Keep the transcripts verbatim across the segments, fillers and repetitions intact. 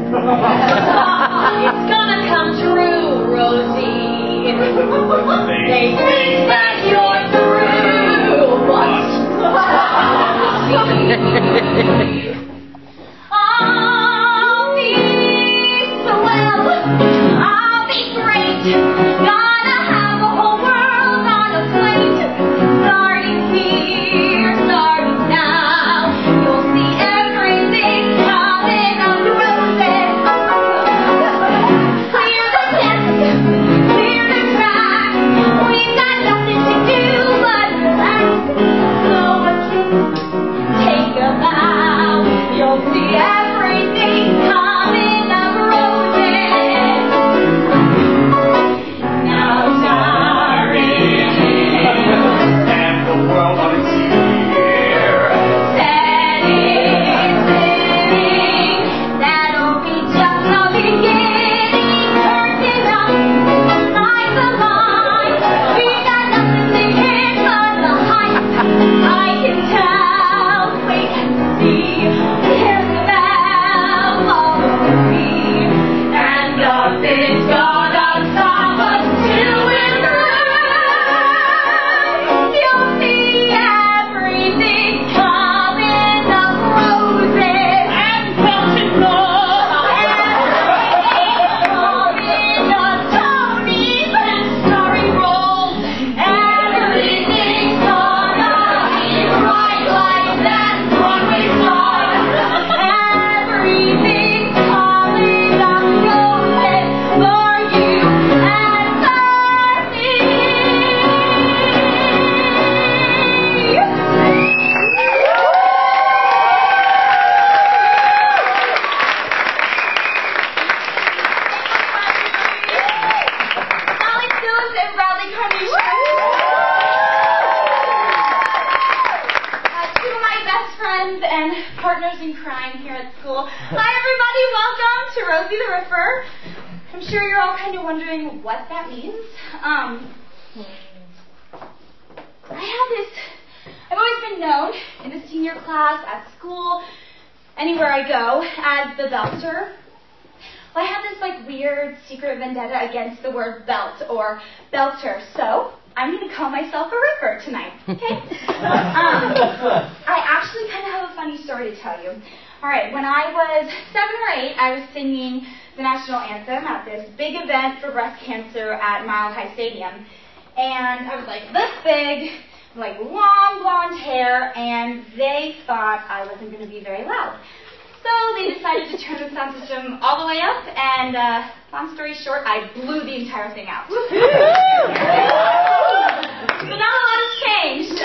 It's gonna come true, Rosie. They think that you're through. What? I'll be swell. I'll be great. Gonna have a whole world on a plate. Starting here, starting now. You'll see everything coming up roses. Clear the desk, clear the track. We've got nothing to do but relax. So take a bow. You'll see everything coming up roses. Now, darling, And the world on its ear. setting, sitting, that'll be just the beginning. Curtain up, like the line. We got nothing to hit but the heights. I can tell, wait and see. Here's the bell, follow me, and nothing's gonna stop us till we're through. You'll see everything coming up roses and belted love, and on Tony's and starring roles. Everything's gonna be right like that Broadway star. Everything's coming up roses for you and for me. Sally Stewart and Bradley Carnation. Uh, two of my best friends and partners in crime here at school. Hi everybody, welcome to Rosie the Ripper. I'm sure you're all kind of wondering what that means. Um, I have this, I've always been known in the senior class, at school, anywhere I go, as the belter. Well, I have this like weird secret vendetta against the word belt or belter, so I'm going to call myself a ripper tonight, okay? um, I actually kind of have a funny story to tell you. All right, when I was seven or eight, I was singing the national anthem at this big event for breast cancer at Mile High Stadium. And I was like this big, like long blonde hair, and they thought I wasn't going to be very loud. So they decided to turn the sound system all the way up, and uh, long story short, I blew the entire thing out. So not a lot has changed.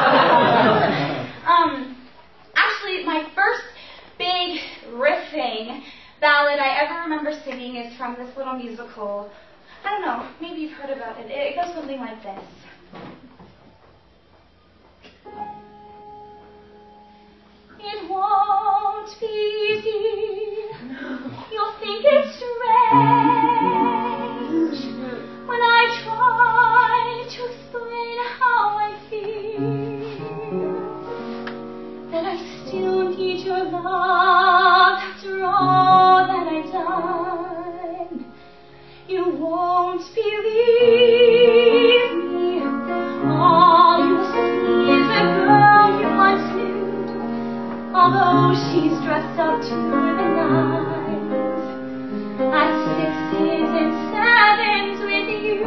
um, actually, my first big riffing ballad I ever remember singing is from this little musical. I don't know, maybe you've heard about it. It goes something like this. It won't be easy. You'll think it's strange when I try to explain how I feel. That I still need your love after all that I've done. You won't believe me. All you see is a girl you once knew. Although she's dressed up to the nines, at sixes and sevens with you.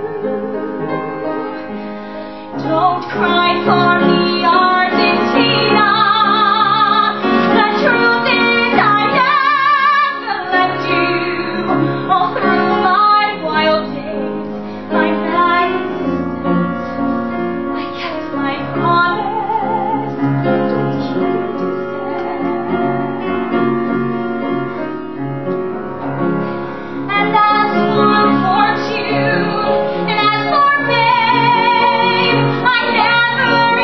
Don't cry for me, Argentina. The truth is I never left you. All through my wild days, my bad existence, I kept my promise. Don't keep And as for fortune, and as for fame, I never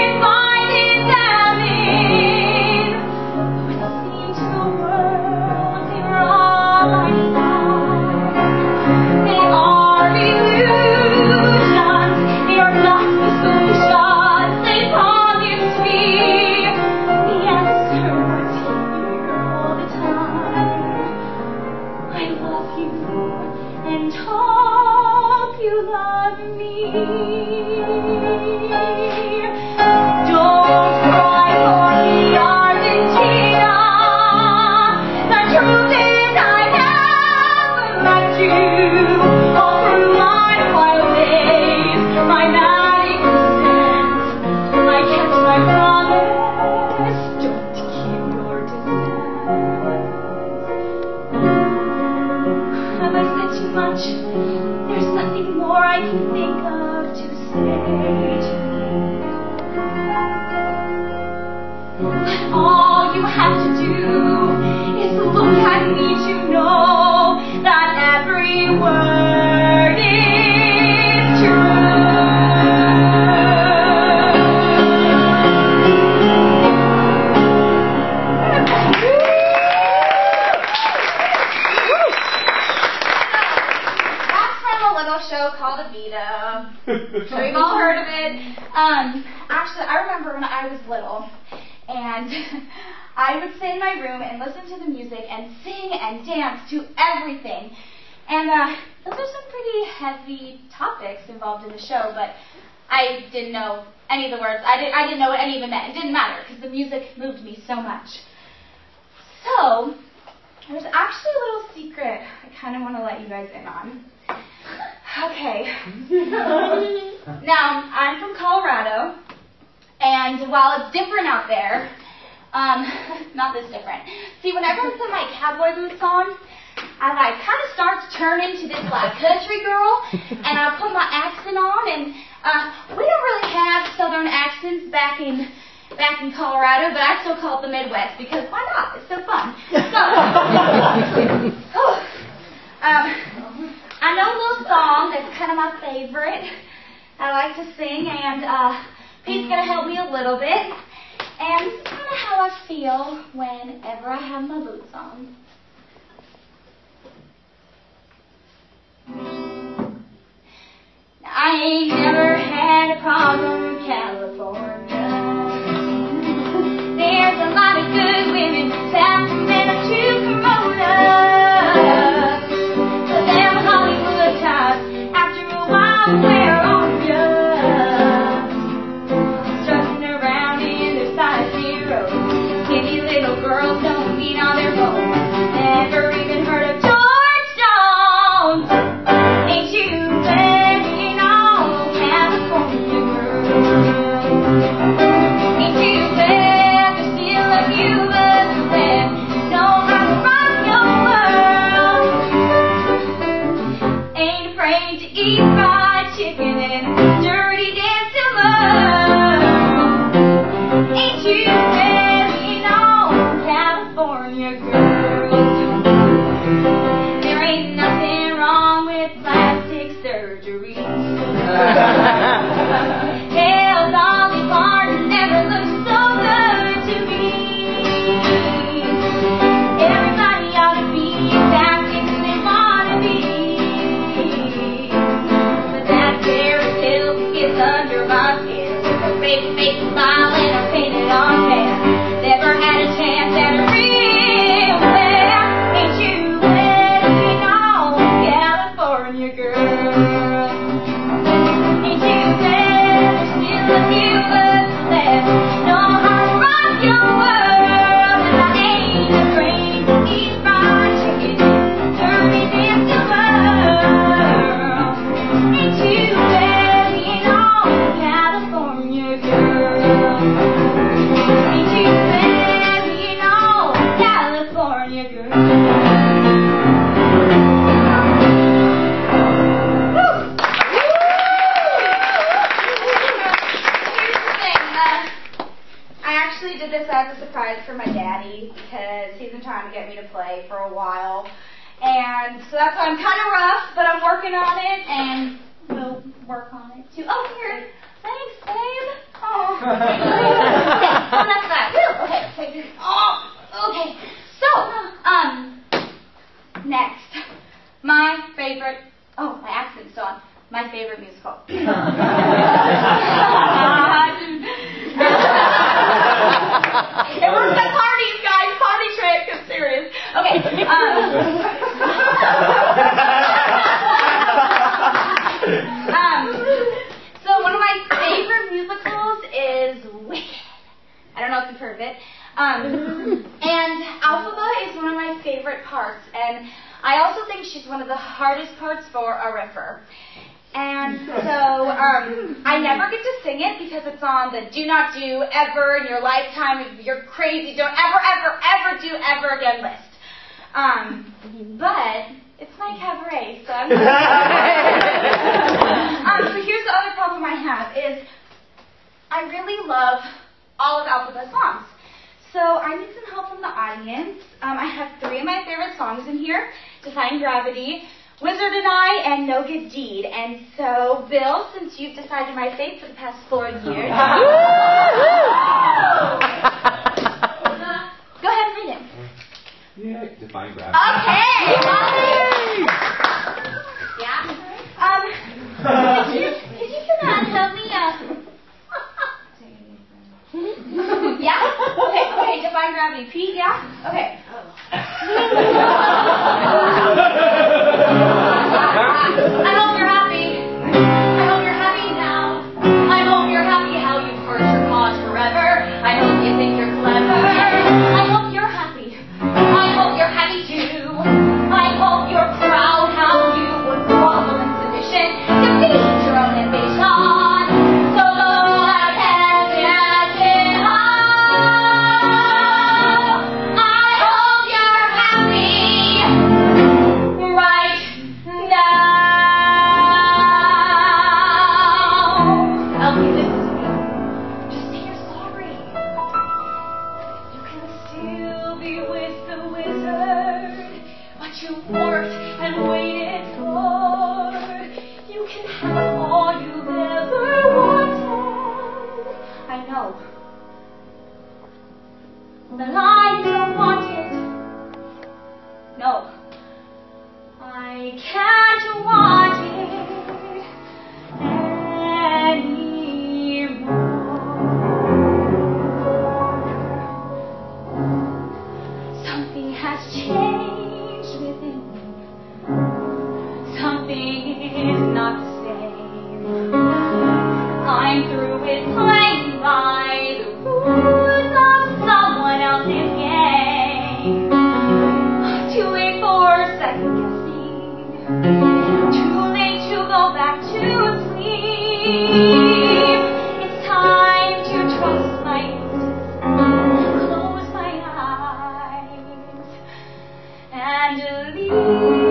I can think of to say to you. But all you have to do is look at me to know that every word is true. Show called Evita. So you've all heard of it. Um, actually, I remember when I was little, and I would sit in my room and listen to the music and sing and dance to everything. And uh, those are some pretty heavy topics involved in the show, but I didn't know any of the words. I, did, I didn't know what any of it meant. It didn't matter because the music moved me so much. So there's actually a little secret I kind of want to let you guys in on. Okay. Now, I'm from Colorado, and while it's different out there, um, not this different. See, whenever I put my cowboy boots on, I like kind of start to turn into this like country girl, and I put my accent on, and uh, we don't really have southern accents back in back in Colorado, but I still call it the Midwest because why not? It's so fun. So, oh, um. I know a little song that's kind of my favorite. I like to sing, and uh, Pete's going to help me a little bit. And this is kind of how I feel whenever I have my boots on. I ain't never had a problem in California. There's a lot of good women, Sacramento to Corona. Where are ya? Strutting around in their size zero. Skinny little girls don't eat on their own. Never even heard of George Jones. Ain't you betting on California girl? Ain't you ever still a few of them know how to rock your world? Ain't afraid to eat fried chicken and dirty dancing love. Ain't you betting on California girls? There ain't nothing wrong with plastic surgery. Hell, Dolly Parton never looked so good to me. Everybody ought to be exactly who they want to be. Gets under my skin with a baby face smile and a painted on hair. Never had a chance at a real fair. Ain't you betting on California girl? Ain't you ever still a few of them know how to rock your world? And I ain't afraid to eat fried chicken, dirty dancing world. Ain't you betting California girl? Ain't you betting on California girl? Woo! Here's the thing. Uh, I actually did this as a surprise for my daddy because he's been trying to get me to play for a while. And so that's why I'm kind of rough, but I'm working on it, and we'll work on it too. Oh, here. Thanks, babe. Oh, okay. Oh, that's that. Okay, okay. Oh, okay. So, um, next, my favorite. Oh, my accent's still on. My favorite musical. It works at parties, guys. Party trick. I'm serious. Okay. Um. um So one of my favorite musicals is Wicked. I don't know if you've heard of it. Um, and Alphaba is one of my favorite parts, and I also think she's one of the hardest parts for a riffer. And so um, I never get to sing it because it's on the do not do ever in your lifetime. If you're crazy, don't ever, ever, ever do ever again list. Um, but it's my cabaret, so I'm I really love all of Alphabet songs. So I need some help from the audience. Um, I have three of my favorite songs in here: Defying Gravity, Wizard and I, and No Good Deed. And so, Bill, since you've decided my fate for the past four years, uh, go ahead and read it. Yeah, Defying Gravity. Okay. Um, yeah. Um, could you, could you uh, tell me? Uh, yeah. Okay. Okay. Defying Gravity. Pete. Yeah. Okay. I hope you're happy. I hope you're happy now. I hope you're happy how you've heard your cause forever. I hope you think you're clever. I hope you're happy. I hope you're happy too. I hope you're proud how you would grovel in submission to feed your own ambition. So Lord, have it all. I hope you're happy right now. Elsie, listen to me. Just say you're sorry. You can still be with the wizard, what you worked and waited for. You can have all you've ever wanted. I know. But I don't want it. No. I can't want it anymore. Something has changed within me. Something is not the same. I'm through with playing by the rules of someone else's game. Too late for second guessing. Too late to go back to sleep. It's time to trust my instincts. Close my eyes and leave.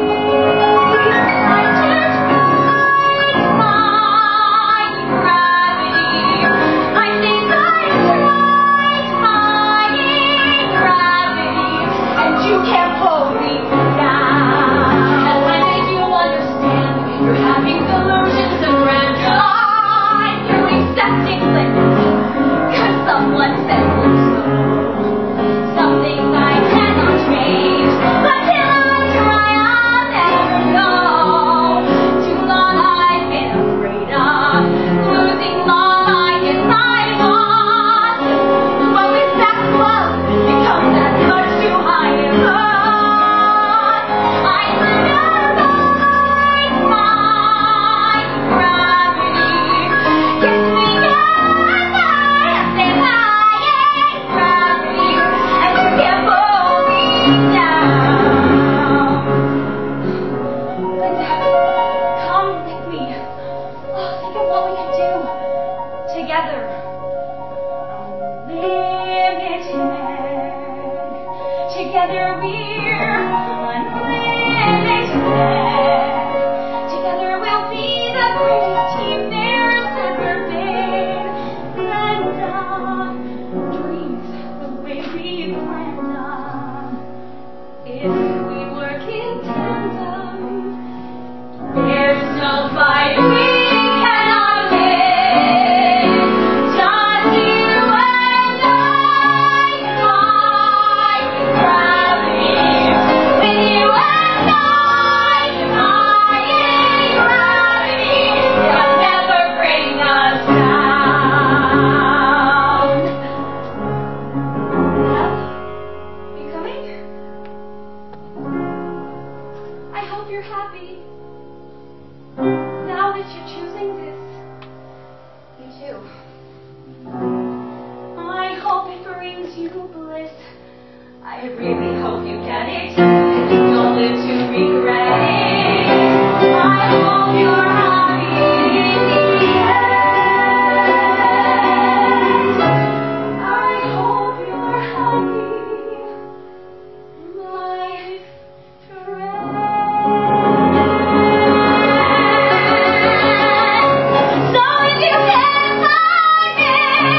Yeah.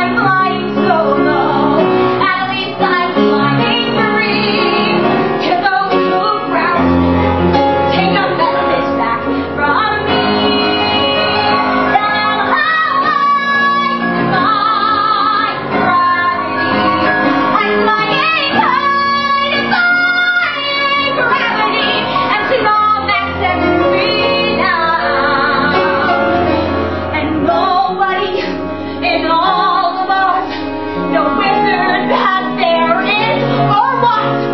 I'm flying so low. At least I'm flying free. To those who ground me, take a message back from me. That I defy gravity. I'm flying high, defying gravity, and to all that set free now. And nobody in all the laws, no wizard that there is or what.